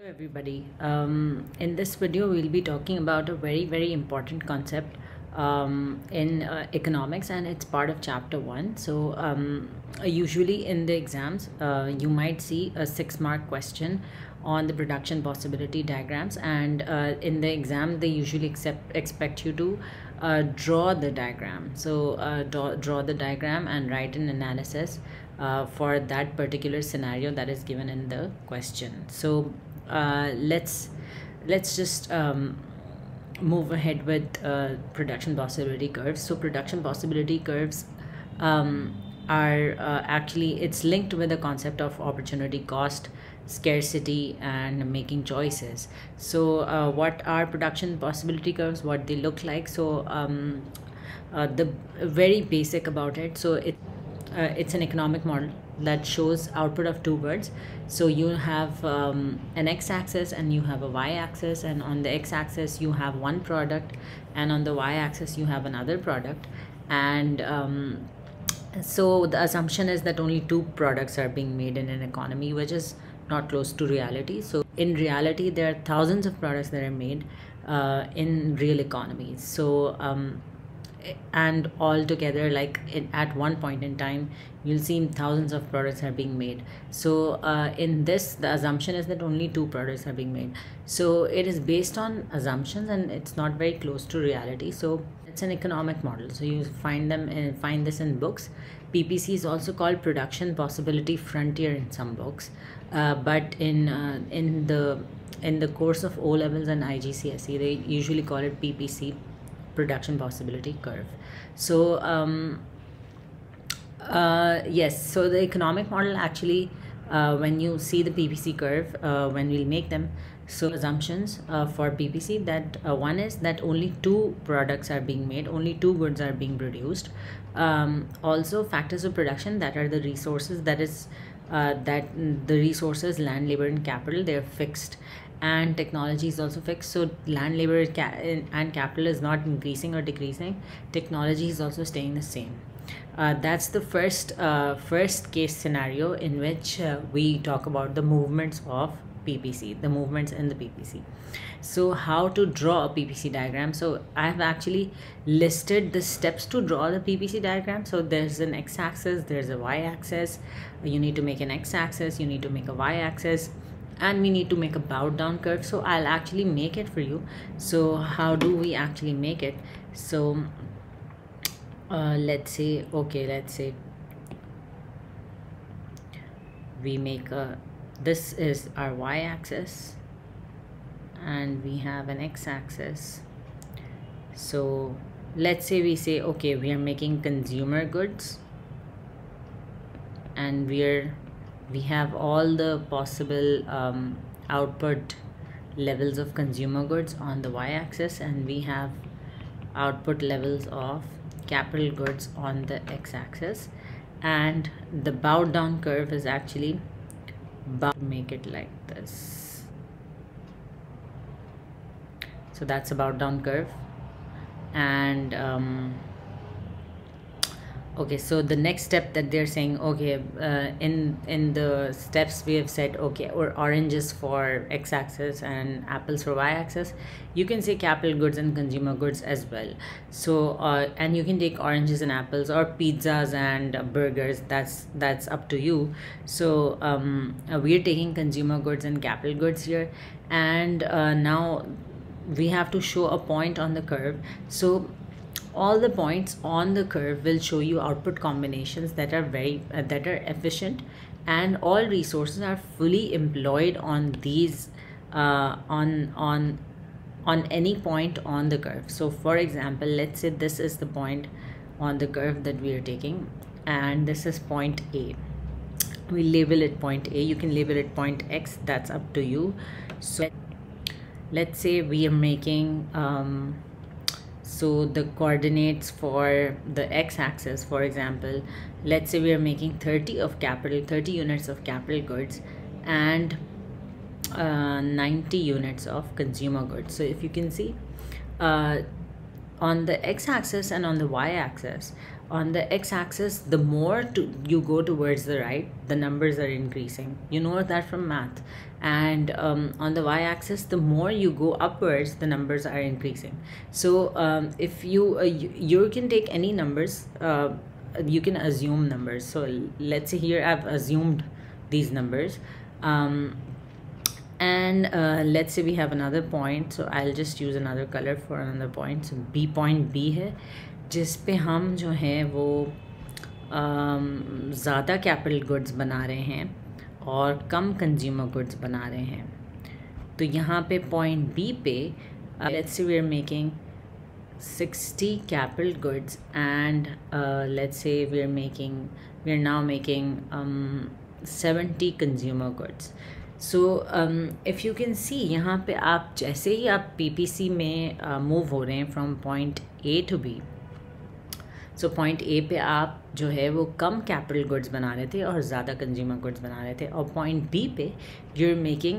Hello everybody. In this video we'll be talking about a very important concept in economics, and it's part of chapter 1. So usually in the exams you might see a 6-mark question on the production possibility diagrams, and in the exam they usually expect you to draw the diagram. So draw the diagram and write an analysis for that particular scenario that is given in the question. So let's just move ahead with production possibility curves. So production possibility curves are actually, it's linked with the concept of opportunity cost, scarcity, and making choices. So what are production possibility curves, what they look like? So the very basic about it, so it's an economic model that shows output of two goods. So you have an x-axis and you have a y-axis, and on the x-axis you have one product, and on the y-axis you have another product. And so the assumption is that only two products are being made in an economy, which is not close to reality. So in reality there are thousands of products that are made in real economies. So and all together, like at one point in time you'll see thousands of products are being made. So in this, the assumption is that only two products are being made. So it is based on assumptions and it's not very close to reality. So it's an economic model, so you find this in books. PPC is also called production possibility frontier in some books, but in the course of O levels and IGCSE they usually call it PPC, production possibility curve. So yes, so the economic model actually, when you see the PPC curve, when we'll make them, so assumptions for PPC, that one is that only two products are being made, only two goods are being produced. Also factors of production, that are the resources, that is that the resources, land, labor, and capital, they're fixed, and technology is also fixed. So land, labor, and capital is not increasing or decreasing. Technology is also staying the same. That's the first case scenario in which we talk about the movements of PPC, the movements in the PPC. So how to draw a PPC diagram? So I have actually listed the steps to draw the PPC diagram. So there's an x-axis, there's a y-axis. You need to make an x-axis, you need to make a y-axis, and we need to make a bowed down curve. So I'll actually make it for you. So how do we actually make it? So let's say we make this is our y-axis and we have an x-axis. So let's say we say, okay, we are making consumer goods, and we have all the possible output levels of consumer goods on the y-axis, and we have output levels of capital goods on the x-axis. And the bowed down curve is actually make it like this. So that's a bowed down curve. And okay, so the next step that they're saying, okay, in the steps we have said, okay, or oranges for x-axis and apples for y-axis. You can say capital goods and consumer goods as well. So and you can take oranges and apples, or pizzas and burgers, that's up to you. So we're taking consumer goods and capital goods here, and now we have to show a point on the curve. So all the points on the curve will show you output combinations that are very that are efficient, and all resources are fully employed on these on any point on the curve. So for example, let's say this is the point on the curve that we are taking, and this is point A. We label it point A. You can label it point X, that's up to you. So let's say we are making so the coordinates for the x-axis, for example, let's say we are making 30 units of capital goods and 90 units of consumer goods. So if you can see on the x-axis and on the y-axis, on the x-axis, the more you go towards the right, the numbers are increasing. You know that from math. and on the y-axis, the more you go upwards, the numbers are increasing. So if you can take any numbers, you can assume numbers. So let's say here I've assumed these numbers, and let's say we have another point, so I'll just use another color for another point. So B point B है, जिस पे हम जो है वो ज़्यादा capital goods बना रहे हैं और कम कंज्यूमर गुड्स बना रहे हैं. तो यहाँ पे पॉइंट बी पे let's say we are making 60 capital goods, and let's say we are now making 70 consumer goods. So if you can see, यहाँ पे आप जैसे ही आप PPC में मूव हो रहे हैं from point A to B, so point A पे आप जो है वो कम कैपिटल गुड्स बना रहे थे और ज़्यादा कंज्यूमर गुड्स बना रहे थे, और पॉइंट बी पे you are making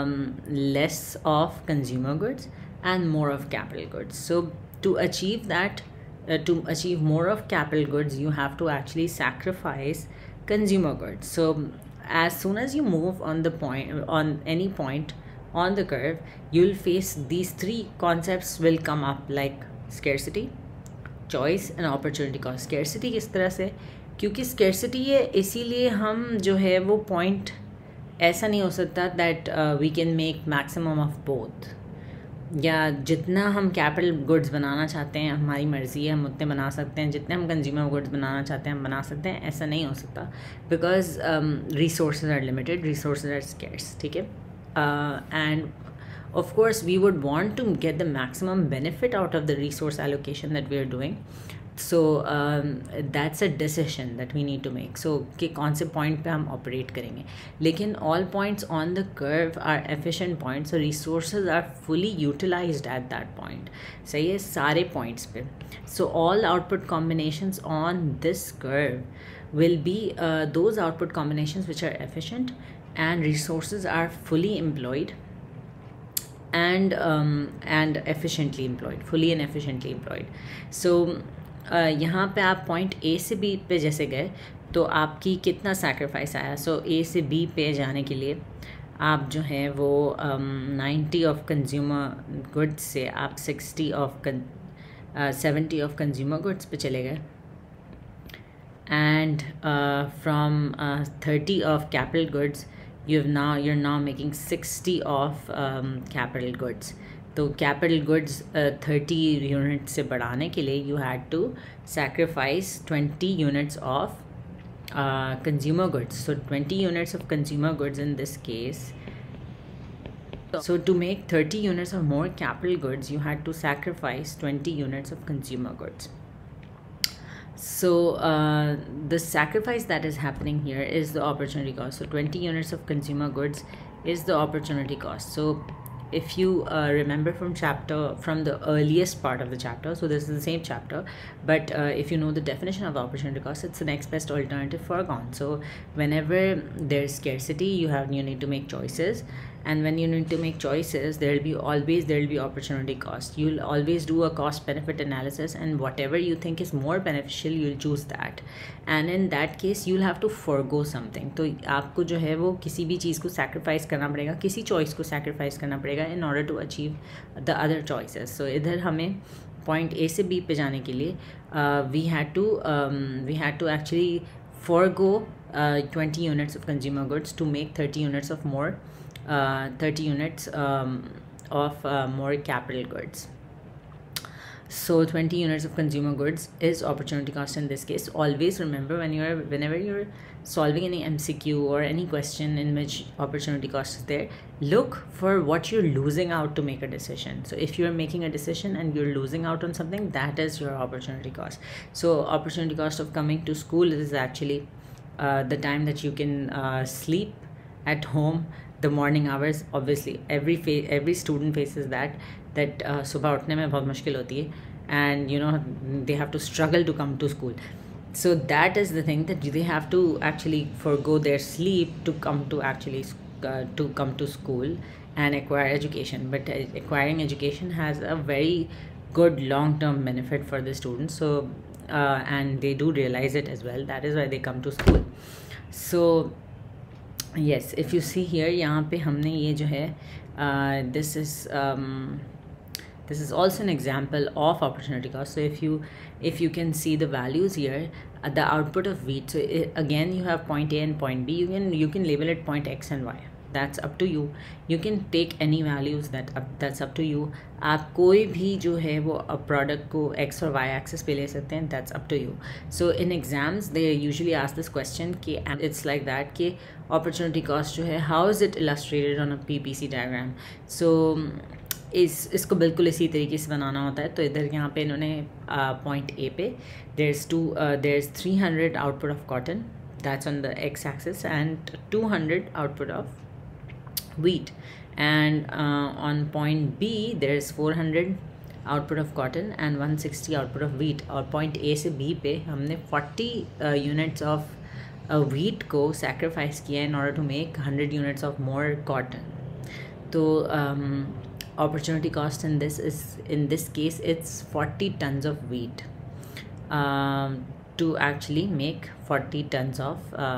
less of consumer goods and more of capital goods. So to achieve that, to achieve more of capital goods, you have to actually sacrifice consumer goods. So as soon as you move on the point, on any point on the curve, you'll face these three concepts will come up, like scarcity, choice and opportunity cost. Scarcity किस तरह से, क्योंकि scarcity है इसीलिए हम जो है वो पॉइंट ऐसा नहीं हो सकता that we can make maximum of both, या जितना हम कैपिटल गुड्स बनाना चाहते हैं हमारी मर्ज़ी है, हम उतने बना सकते हैं, जितने हम कंज्यूमर गुड्स बनाना चाहते हैं हम बना सकते हैं. ऐसा नहीं हो सकता because resources are limited, resources are scarce. ठीक है, and of course we would want to get the maximum benefit out of the resource allocation that we are doing. So that's a decision that we need to make. So कि कौन से point पे हम operate करेंगे. लेकिन all points on the curve are efficient points, so resources are fully utilized at that point. सही है, सारे points पे. So all output combinations on this curve will be those output combinations which are efficient and resources are fully employed and efficiently employed, fully and efficiently employed. So यहाँ पे आप point A से B पे जैसे गए तो आपकी कितना सैक्रिफाइस आया. सो ए से बी पे जाने के लिए आप जो है वो 90 ऑफ कंज्यूमर गुड्स से आप 70 ऑफ कंज्यूमर गुड्स पे चले गए, and from 30 of capital goods you're now making 60 of capital goods. तो capital goods 30 units से बढ़ाने के लिए you had to sacrifice 20 units of consumer goods. So 20 units of consumer goods in this case. So to make 30 units of more capital goods, you had to sacrifice 20 units of consumer goods. So the sacrifice that is happening here is the opportunity cost. So 20 units of consumer goods is the opportunity cost. So if you remember from the earliest part of the chapter, so this is the same chapter, but if you know the definition of the opportunity cost, it's the next best alternative for gone. So whenever there's scarcity, you need to make choices, and when you need to make choices, there will be opportunity cost. You'll always do a cost benefit analysis, and whatever you think is more beneficial, you'll choose that, and in that case you'll have to forgo something. तो आपको जो है वो किसी भी चीज़ को sacrifice करना पड़ेगा, किसी choice को sacrifice करना पड़ेगा in order to achieve the other choices. So इधर हमें point A से B पे जाने के लिए we had to actually forgo 20 units of consumer goods to make 30 units of more 30 units of more capital goods. So 20 units of consumer goods is opportunity cost in this case. Always remember whenever you're solving any MCQ or any question in which opportunity cost is there, look for what you're losing out to make a decision. So if you're making a decision and you're losing out on something, that is your opportunity cost. So opportunity cost of coming to school is actually the time that you can sleep at home, the morning hours. Obviously every student faces that सुबह उठने में बहुत मुश्किल होती है, and they have to struggle to come to school. So that is the thing, that they have to actually forgo their sleep to come to school and acquire education. But acquiring education has a very good long-term benefit for the students. So and they do realize it as well. That is why they come to school. So yes, if you see here, यहाँ पे हमने ये जो है, this is also an example of opportunity cost. So if you can see the values here, the output of wheat. So again, you have point A and point B. You can label it point X and Y. That's up to you. You can take any values that's up to you. आप कोई भी जो है वो product को x और y axis पे ले सकते हैं. That's up to you. So in exams they usually ask this question कि it's like that कि opportunity cost जो है, how is it illustrated on a PPC diagram. So इसको बिल्कुल इसी तरीके से बनाना होता है. तो इधर यहाँ पे इन्होंने पॉइंट ए पे there's 300 output of cotton, that's on the x axis, and 200 output of wheat, and on point B there's 400 output of cotton and 160 output of wheat. और point A से B पे हमने 40 units of wheat को sacrifice किया in order to make 100 units of more cotton. तो opportunity cost in this case it's 40 tons of wheat to actually make 40 tons of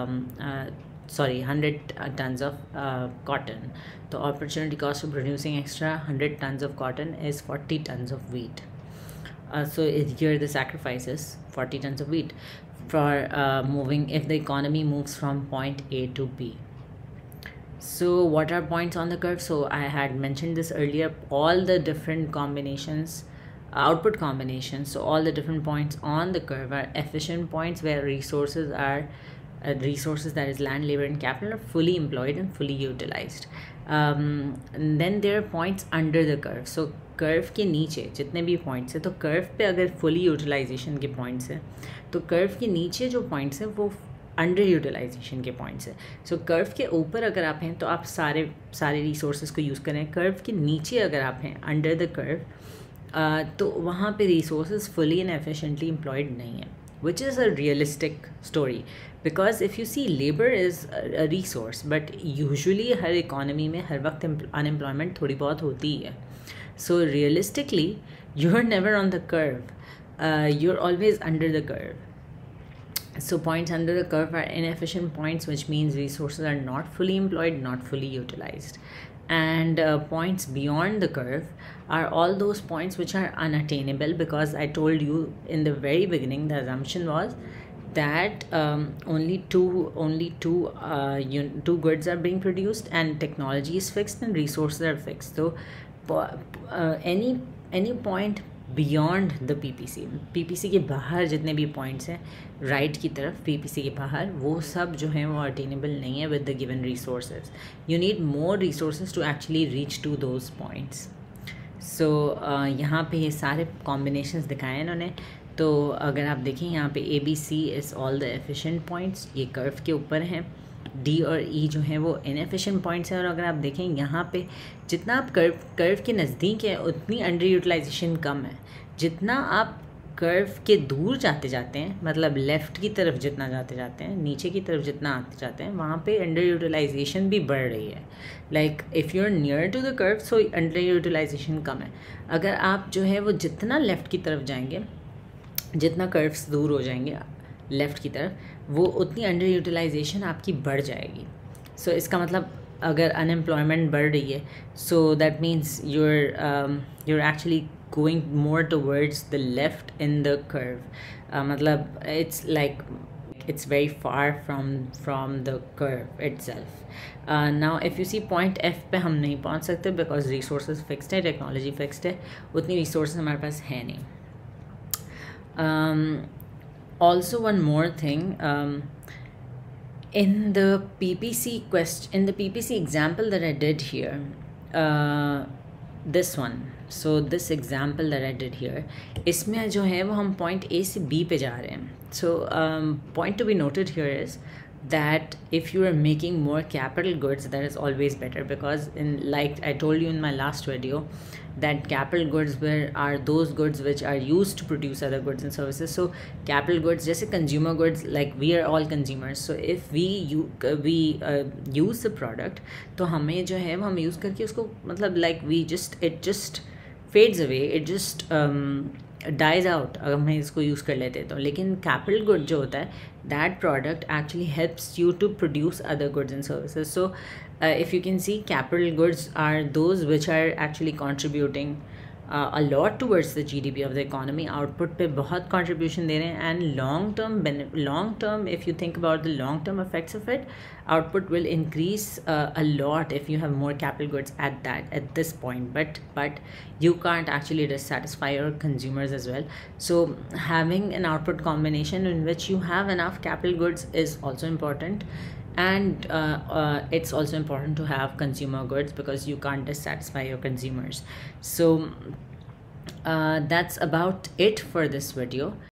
100 tons of cotton. The opportunity cost of producing extra 100 tons of cotton is 40 tons of wheat. So here the sacrifice is 40 tons of wheat for moving, if the economy moves from point A to B. So what are points on the curve? So I had mentioned this earlier, all the different combinations, output combinations. So all the different points on the curve are efficient points where resources that is land, labor and capital, are fully employed and fully utilized. And then there are points under the curve. So curve के नीचे जितने भी points हैं, तो curve पे अगर fully utilisation के points हैं, तो कर्व के नीचे जो पॉइंट्स हैं वो अंडर यूटिलाइजेशन के पॉइंट्स है. सो कर्व के ऊपर अगर आप हैं तो आप सारे रिसोर्सेज को यूज़ करें. कर्व के नीचे अगर आप हैं अंडर द कर्व, तो वहाँ पे resources fully and efficiently employed नहीं है, which is a realistic story. Because if you see labour is a resource, but usually हर इकॉनमी में हर वक्त अनएम्प्लॉयमेंट थोड़ी बहुत होती ही है. So realistically you are never on the curve, you are always under the curve. So points under the curve are inefficient points, which means resources are not fully employed, not fully utilized. And points beyond the curve are all those points which are unattainable, because I told you in the very beginning the assumption was that only two goods are being produced and technology is fixed and resources are fixed. So any point beyond the PPC के बाहर जितने भी points हैं right की तरफ, PPC के बाहर, वो सब जो हैं वो अटेनेबल नहीं है with the given resources. You need more resources to actually reach to those points. सो यहाँ पे ये सारे कॉम्बिनेशंस दिखाए हैं इन्होंने. तो अगर आप देखें यहाँ पे ABC is all the efficient points, ये कर्व के ऊपर हैं. D और E जो हैं वो इनएफिशिएंट पॉइंट्स हैं. और अगर आप देखें यहाँ पे जितना आप कर्व के नज़दीक है उतनी अंडर यूटिलाइजेशन कम है. जितना आप कर्व के दूर जाते हैं, मतलब लेफ़्ट की तरफ जितना जाते हैं, नीचे की तरफ जितना आते जाते हैं, वहाँ पे अंडर यूटिलाइजेशन भी बढ़ रही है. Like if you are near to the curve, so under utilization कम है. अगर आप जो है वो जितना लेफ़्ट की तरफ जाएंगे, जितना कर्व्स दूर हो जाएंगे लेफ़्ट की तरफ, वो उतनी अंडर यूटिलाइजेशन आपकी बढ़ जाएगी. सो इसका मतलब अगर अनएम्प्लॉयमेंट बढ़ रही है, so that means you're actually going more towards the left in the curve. मतलब it's very far from the curve itself. Now if you see point F पे हम नहीं पहुंच सकते because resources fixed है, technology fixed है, उतनी resources हमारे पास है नहीं. Also one more thing, in the PPC example that I did here, this one, so this example that I did here, इसमें जो है वो हम point A से B पे जा रहे हैं. So point to be noted here is that if you are making more capital goods, that is always better, because like I told you in my last video, that capital goods are those goods which are used to produce other goods and services. So capital goods, जैसे consumer goods, like we are all consumers, so if we use the product, तो हमें जो है वो हम use करके उसको, मतलब like it just fades away, it just dies out अगर मैं इसको यूज़ कर लेते तो, लेकिन कैपिटल गुड जो होता है that product actually helps you to produce other goods and services. So if you can see capital goods are those which are actually contributing a lot towards the GDP of the economy. Output पे बहुत contribution दे रहे हैं, and long term if you think about the long term effects of it, output will increase a lot if you have more capital goods at this point. But you can't actually satisfy your consumers as well. So having an output combination in which you have enough capital goods is also important. And it's also important to have consumer goods because you can't dissatisfy your consumers. So that's about it for this video.